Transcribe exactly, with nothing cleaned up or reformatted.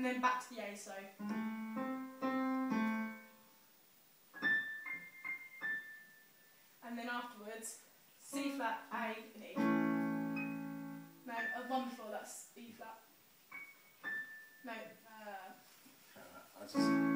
then back to the A, so. And then afterwards, C flat, A and E. No, uh, one before that's E flat. No, uh... I just...